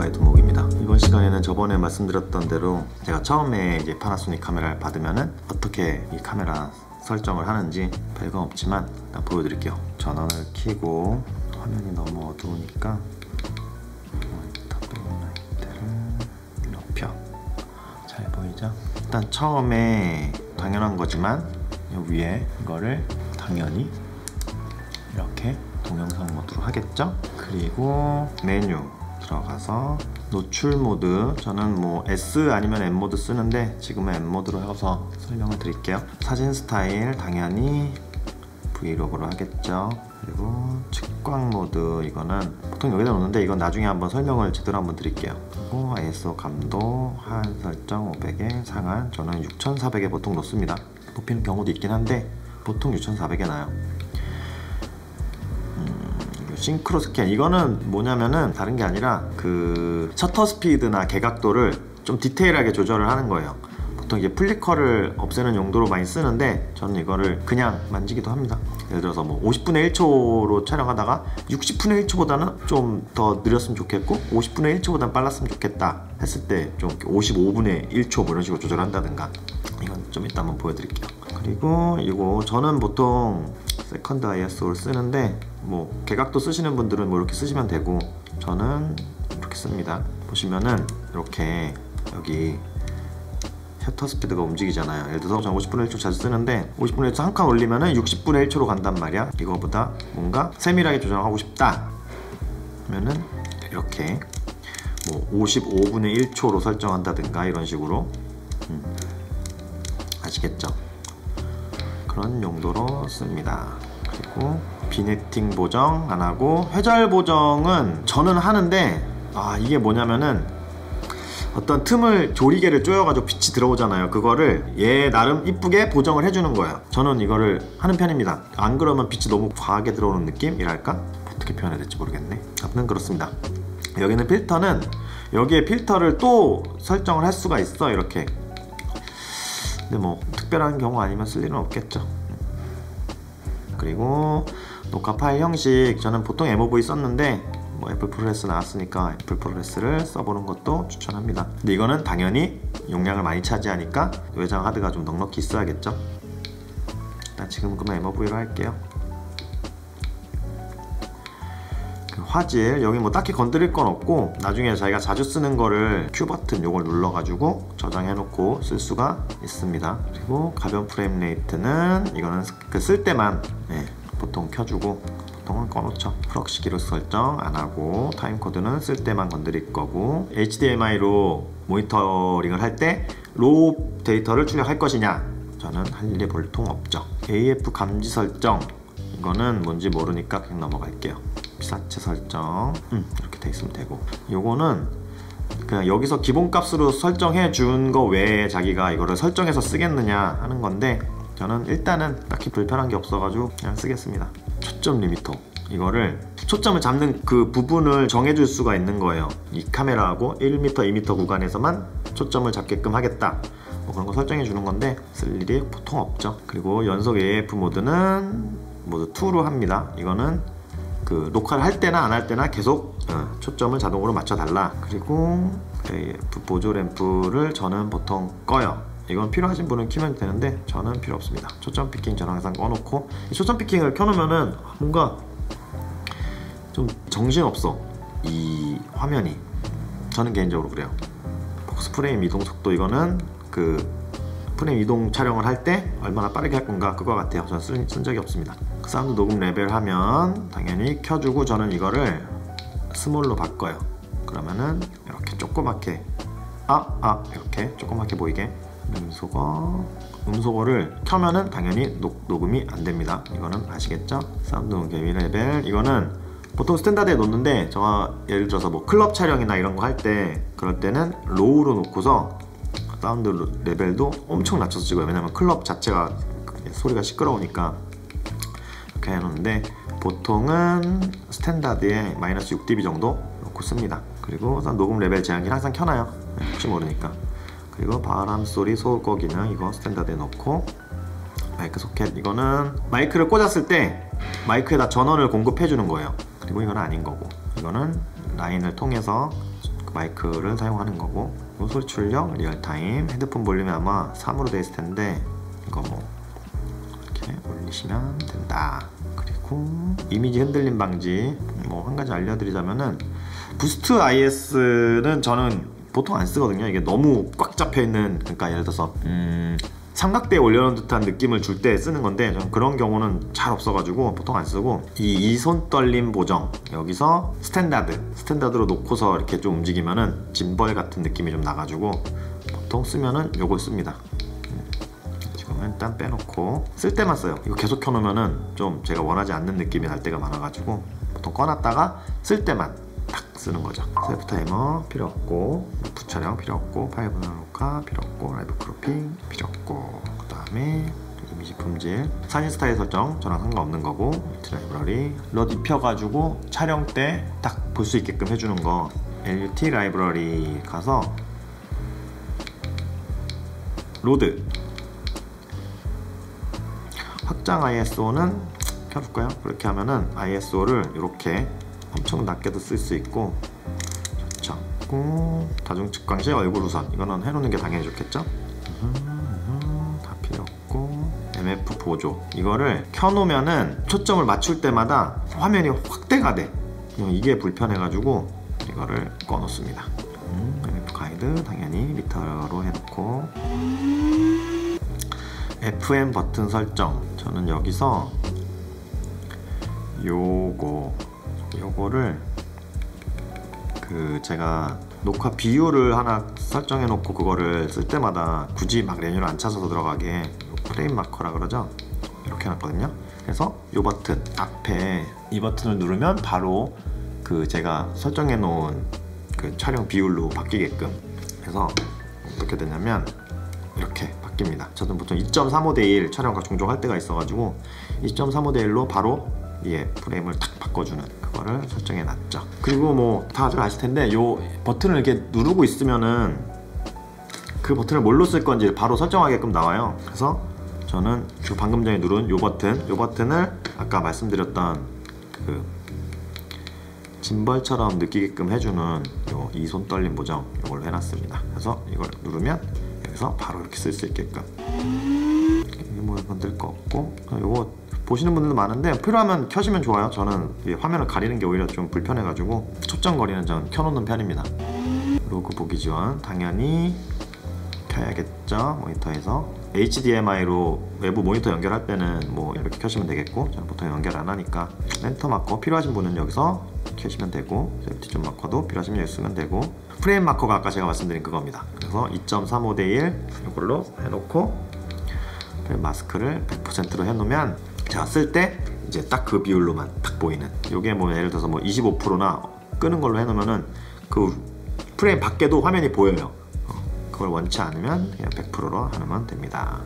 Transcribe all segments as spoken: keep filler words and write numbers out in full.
카메라과의 두목입니다. 이번 시간에는 저번에 말씀드렸던 대로 제가 처음에 이제 파나소닉 카메라를 받으면은 어떻게 이 카메라 설정을 하는지 별거 없지만 일단 보여드릴게요. 전원을 켜고 화면이 너무 어두우니까 라이트를 높여. 잘 보이죠? 일단 처음에 당연한 거지만 이 위에 이거를 당연히 이렇게 동영상 모드로 하겠죠? 그리고 메뉴 들어가서 노출 모드, 저는 뭐 S 아니면 M 모드 쓰는데 지금은 M 모드로 해서 설명을 드릴게요. 사진 스타일 당연히 브이로그로 하겠죠. 그리고 측광 모드, 이거는 보통 여기다 놓는데 이건 나중에 한번 설명을 제대로 한번 드릴게요. 그리고 아이에스오 감도 하한 설정 오백에 상한, 저는 육천사백에 보통 놓습니다. 높이는 경우도 있긴 한데 보통 육천사백에 놔요. 싱크로 스캔, 이거는 뭐냐면은 다른 게 아니라 그 셔터 스피드나 개각도를 좀 디테일하게 조절을 하는 거예요. 보통 이게 플리커를 없애는 용도로 많이 쓰는데 저는 이거를 그냥 만지기도 합니다. 예를 들어서 뭐 오십분의 일 초로 촬영하다가 육십분의 일 초보다는 좀 더 느렸으면 좋겠고 오십분의 일 초보다는 빨랐으면 좋겠다 했을 때 좀 오십오분의 일 초 뭐 이런 식으로 조절한다든가, 이건 좀 이따 한번 보여드릴게요. 그리고 이거 저는 보통 세컨드 아이에스오를 쓰는데 뭐 개각도 쓰시는 분들은 뭐 이렇게 쓰시면 되고 저는 이렇게 씁니다. 보시면은 이렇게 여기 셔터 스피드가 움직이잖아요. 예를 들어서 저는 오십분의 일 초 자주 쓰는데 오십분의 일 초 한 칸 올리면은 육십분의 일 초로 간단 말이야. 이거보다 뭔가 세밀하게 조정하고 싶다 그러면은 이렇게 뭐 오십오분의 일 초로 설정한다든가 이런 식으로. 음, 아시겠죠? 그런 용도로 씁니다. 그리고 비네팅 보정 안 하고, 회절 보정은 저는 하는데 아 이게 뭐냐면은 어떤 틈을 조리개를 조여가지고 빛이 들어오잖아요. 그거를 얘 나름 이쁘게 보정을 해주는 거예요. 저는 이거를 하는 편입니다. 안 그러면 빛이 너무 과하게 들어오는 느낌이랄까? 어떻게 표현해야 될지 모르겠네. 아무튼 그렇습니다. 여기는 필터는 여기에 필터를 또 설정을 할 수가 있어, 이렇게. 근데 뭐 특별한 경우 아니면 쓸 일은 없겠죠. 그리고 녹화 파일 형식, 저는 보통 엠오브이 썼는데 뭐 애플 프로레스 나왔으니까 애플 프로레스를 써보는 것도 추천합니다. 근데 이거는 당연히 용량을 많이 차지하니까 외장 하드가 좀 넉넉히 있어야겠죠. 일단 지금 그만 엠오브이로 할게요. 그 화질, 여기 뭐 딱히 건드릴 건 없고 나중에 자기가 자주 쓰는 거를 Q 버튼 요걸 눌러가지고 저장해 놓고 쓸 수가 있습니다. 그리고 가변 프레임 레이트는 이거는 그 쓸 때만 네, 보통 켜주고 보통은 꺼놓죠. 프럭시 기록 설정 안 하고, 타임 코드는 쓸 때만 건드릴 거고, 에이치디엠아이로 모니터링을 할 때 로우 데이터를 출력할 것이냐, 저는 할 일이 볼통 없죠. 에이에프 감지 설정, 이거는 뭔지 모르니까 그냥 넘어갈게요. 피사체 설정 음, 이렇게 돼 있으면 되고, 요거는 그냥 여기서 기본값으로 설정해 준 거 외에 자기가 이거를 설정해서 쓰겠느냐 하는 건데 저는 일단은 딱히 불편한 게 없어가지고 그냥 쓰겠습니다. 초점 리미터, 이거를 초점을 잡는 그 부분을 정해줄 수가 있는 거예요. 이 카메라하고 일 미터, 이 미터 구간에서만 초점을 잡게끔 하겠다, 뭐 그런 거 설정해 주는 건데 쓸 일이 보통 없죠. 그리고 연속 에이에프 모드는 모드 이로 합니다. 이거는 그 녹화를 할 때나 안 할 때나 계속 어, 초점을 자동으로 맞춰 달라. 그리고 에이에프 보조 램프를 저는 보통 꺼요. 이건 필요하신 분은 키면 되는데 저는 필요 없습니다. 초점 피킹 저는 항상 꺼놓고, 이 초점 피킹을 켜놓으면은 뭔가 좀 정신없어, 이 화면이. 저는 개인적으로 그래요. 폭스 프레임 이동 속도, 이거는 그 프레임 이동 촬영을 할 때 얼마나 빠르게 할 건가 그거 같아요. 저는 쓴, 쓴 적이 없습니다. 사운드 녹음 레벨 하면 당연히 켜주고, 저는 이거를 스몰로 바꿔요. 그러면은 이렇게 조그맣게 아! 아! 이렇게 조그맣게 보이게. 음소거, 음소거를 켜면은 당연히 녹, 녹음이 안 됩니다. 이거는 아시겠죠? 사운드 개미 레벨, 이거는 보통 스탠다드에 놓는데 제가 예를 들어서 뭐 클럽 촬영이나 이런 거 할 때 그럴 때는 로우로 놓고서 사운드 레벨도 엄청 낮춰서 찍어요. 왜냐면 클럽 자체가 소리가 시끄러우니까 이렇게 해놓는데 보통은 스탠다드에 마이너스 육 디비 정도 놓고 씁니다. 그리고 녹음 레벨 제한기는 항상 켜놔요, 혹시 모르니까. 그리고 바람소리 소거 기능, 이거 스탠다드에 넣고, 마이크 소켓, 이거는 마이크를 꽂았을 때 마이크에다 전원을 공급해 주는 거예요. 그리고 이건 아닌 거고, 이거는 라인을 통해서 마이크를 사용하는 거고, 요 소리 출력 리얼타임, 헤드폰 볼륨이 아마 삼으로 돼 있을 텐데 이거 뭐 이렇게 올리시면 된다. 그리고 이미지 흔들림 방지, 뭐 한 가지 알려드리자면은 부스트 아이에스는 저는 보통 안 쓰거든요. 이게 너무 꽉 잡혀 있는, 그러니까 예를 들어서 음, 삼각대에 올려놓은 듯한 느낌을 줄 때 쓰는 건데, 저는 그런 경우는 잘 없어가지고 보통 안 쓰고, 이 이손 떨림 보정, 여기서 스탠다드 스탠다드로 놓고서 이렇게 좀 움직이면은 짐벌 같은 느낌이 좀 나가지고 보통 쓰면은 요걸 씁니다. 지금은 일단 빼놓고 쓸 때만 써요. 이거 계속 켜놓으면은 좀 제가 원하지 않는 느낌이 날 때가 많아가지고 보통 꺼놨다가 쓸 때만 딱 쓰는 거죠. 셀프 타이머 필요 없고, 루프 촬영 필요 없고, 파일 분할 녹화 필요 없고, 라이브 크로핑 필요 없고, 그 다음에 이미지 품질, 사진 스타일 설정 저랑 상관없는 거고, 라이브러리 럿 입혀가지고 촬영 때 딱 볼 수 있게끔 해주는 거, 엘유티 라이브러리 가서 로드 확장 아이에스오는 켜줄까요? 그렇게 하면은 아이에스오를 이렇게 엄청 낮게도 쓸 수 있고 좋죠. 다중 측광시 얼굴 우선, 이거는 해놓는 게 당연히 좋겠죠. 다 필요 없고, 엠에프 보조, 이거를 켜놓으면은 초점을 맞출 때마다 화면이 확대가 돼. 이게 불편해가지고 이거를 꺼놓습니다. 음, 엠에프 가이드 당연히 미터로 해놓고, 에프엠 버튼 설정, 저는 여기서 요거 요거를 그 제가 녹화 비율을 하나 설정해 놓고 그거를 쓸 때마다 굳이 막 메뉴를 안 찾아서 들어가게 프레임 마커라 그러죠. 이렇게 해놨거든요. 그래서 이 버튼 앞에 이 버튼을 누르면 바로 그 제가 설정해 놓은 그 촬영 비율로 바뀌게끔 해서 어떻게 되냐면 이렇게 바뀝니다. 저는 보통 이 점 삼오 대 일 촬영과 종종 할 때가 있어가지고 이 점 삼오 대 일로 바로 예, 프레임을 탁 바꿔주는 그거를 설정해 놨죠. 그리고 뭐 다들 아실 텐데 요 버튼을 이렇게 누르고 있으면은 그 버튼을 뭘로 쓸 건지 바로 설정하게끔 나와요. 그래서 저는 그 방금 전에 누른 요 버튼, 요 버튼을 아까 말씀드렸던 그 짐벌처럼 느끼게끔 해주는 요 이손 떨림 보정, 요걸로 해놨습니다. 그래서 이걸 누르면 여기서 바로 이렇게 쓸 수 있게끔. 뭐 건들 거 없고, 요거 보시는 분들도 많은데 필요하면 켜시면 좋아요. 저는 화면을 가리는 게 오히려 좀 불편해가지고 초점거리는 전 켜놓는 편입니다. 로그 보기 지원 당연히 켜야겠죠. 모니터에서 에이치디엠아이로 외부 모니터 연결할 때는 뭐 이렇게 켜시면 되겠고, 저는 보통 연결 안 하니까 렌터 마커 필요하신 분은 여기서 켜시면 되고, 세이프티 존 마커도 필요하시면 여기 쓰면 되고, 프레임 마커가 아까 제가 말씀드린 그겁니다. 그래서 이 점 삼오 대 일 이걸로 해놓고 마스크를 백 퍼센트로 해놓으면 제가 쓸 때 이제 딱 그 비율로만 딱 보이는, 요게 뭐 예를 들어서 뭐 이십오 퍼센트나 끄는 걸로 해놓으면은 그 프레임 밖에도 화면이 보여요. 어, 그걸 원치 않으면 그냥 백 퍼센트로 하면 됩니다.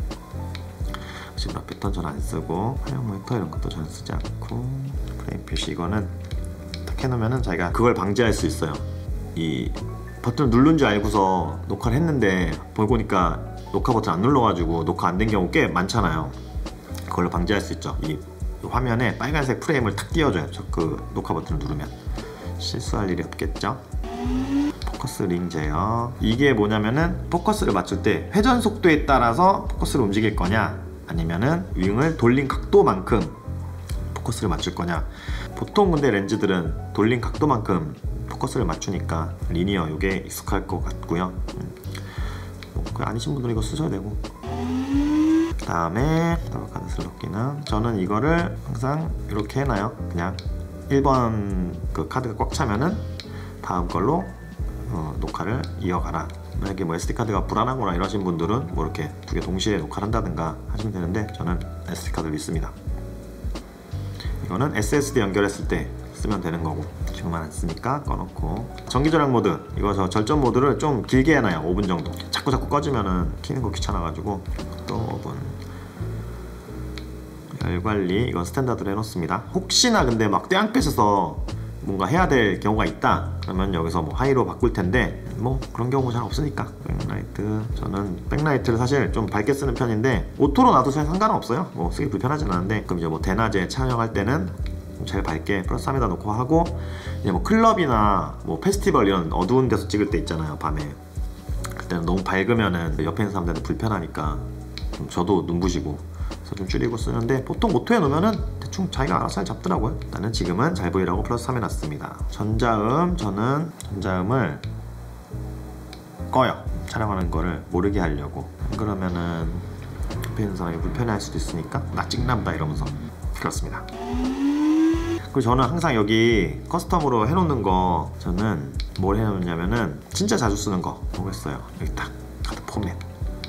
지금 패턴 전 안 쓰고, 화면 모니터 이런 것도 전 쓰지 않고, 프레임 표시 이거는 딱 해놓으면은 자기가 그걸 방지할 수 있어요. 이 버튼을 누른 줄 알고서 녹화를 했는데 보고 보니까 녹화 버튼 안 눌러가지고 녹화 안 된 경우 꽤 많잖아요. 그걸로 방지할 수 있죠. 이 화면에 빨간색 프레임을 탁 띄워줘요. 저 그 녹화 버튼을 누르면 실수할 일이 없겠죠. 포커스 링 제어, 이게 뭐냐면은 포커스를 맞출 때 회전 속도에 따라서 포커스를 움직일 거냐, 아니면은 윙을 돌린 각도만큼 포커스를 맞출 거냐. 보통 근데 렌즈들은 돌린 각도만큼 포커스를 맞추니까 리니어 이게 익숙할 것 같고요. 음. 뭐, 아니신 분들은 이거 쓰셔야 되고, 그 다음에 카드 슬롯 기능, 저는 이거를 항상 이렇게 해놔요. 그냥 일 번 그 카드가 꽉 차면은 다음 걸로 어, 녹화를 이어가라. 만약에 뭐 에스디 카드가 불안하거나 이러신 분들은 뭐 이렇게 두 개 동시에 녹화를 한다든가 하시면 되는데, 저는 에스디 카드를 믿습니다. 이거는 에스에스디 연결했을 때 쓰면 되는 거고, 지금은 안 쓰니까 꺼놓고. 전기 절약 모드, 이거 저 절전 모드를 좀 길게 해놔요. 오 분 정도. 자꾸 자꾸 꺼지면은 키는 거 귀찮아가지고 또 오 분. 열 관리, 이건 스탠다드로 해놓습니다. 혹시나 근데 막 떼양볕에서 뭔가 해야 될 경우가 있다 그러면 여기서 뭐 하이로 바꿀 텐데, 뭐 그런 경우 잘 없으니까. 백라이트, 저는 백라이트를 사실 좀 밝게 쓰는 편인데 오토로 놔도 사실 상관은 없어요. 뭐 쓰기 불편하진 않은데, 그럼 이제 뭐 대낮에 촬영할 때는 제일 밝게 플러스 삼에다 놓고 하고, 이제 뭐 클럽이나 뭐 페스티벌 이런 어두운 데서 찍을 때 있잖아요, 밤에. 그때는 너무 밝으면은 옆에 있는 사람들한테 불편하니까 좀 저도 눈부시고 그래서 좀 줄이고 쓰는데, 보통 오토에 놓으면은 대충 자기가 알아서 잘 잡더라고요. 나는 지금은 잘 보이라고 플러스 삼 해놨습니다. 전자음, 저는 전자음을 꺼요. 촬영하는 거를 모르게 하려고. 안 그러면은 옆에 있는 사람이 불편해할 수도 있으니까 나 찍나보다 이러면서. 그렇습니다. 그리고 저는 항상 여기 커스텀으로 해놓는 거, 저는 뭘 해놓냐면은 진짜 자주 쓰는 거 보겠어요. 여기 딱 카드 포맷,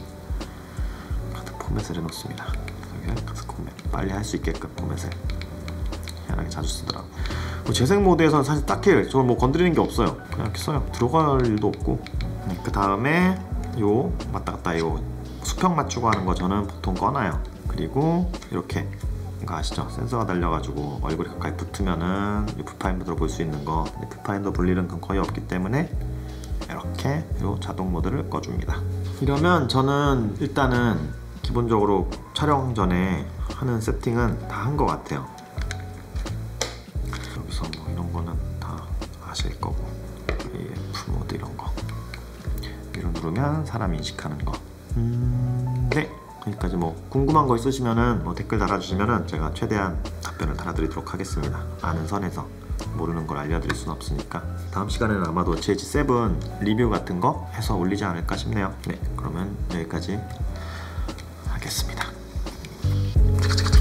카드 포맷을 해놓습니다. 여기 카드 포맷 빨리 할 수 있게끔 포맷을 희한하게 자주 쓰더라고. 재생 모드에서는 사실 딱히 저는 뭐 건드리는 게 없어요. 그냥 이렇게 써요. 들어갈 일도 없고. 그 다음에 요 왔다 갔다 요 수평 맞추고 하는 거 저는 보통 꺼놔요. 그리고 이렇게 이거 아시죠? 센서가 달려가지고 얼굴이 가까이 붙으면은 뷰파인더로 볼 수 있는 거, 뷰파인더 볼 일은 거의 없기 때문에 이렇게 요 자동 모드를 꺼줍니다. 이러면 저는 일단은 기본적으로 촬영 전에 하는 세팅은 다 한 것 같아요. 여기서 뭐 이런 거는 다 아실 거고, 에이에프 모드 이런 거 위로 누르면 사람 인식하는 거. 음... 네, 여기까지. 뭐 궁금한 거 있으시면은 뭐 댓글 달아주시면은 제가 최대한 답변을 달아드리도록 하겠습니다. 아는 선에서. 모르는 걸 알려드릴 수는 없으니까. 다음 시간에는 아마도 제이지 세븐 리뷰 같은 거 해서 올리지 않을까 싶네요. 네, 그러면 여기까지 하겠습니다.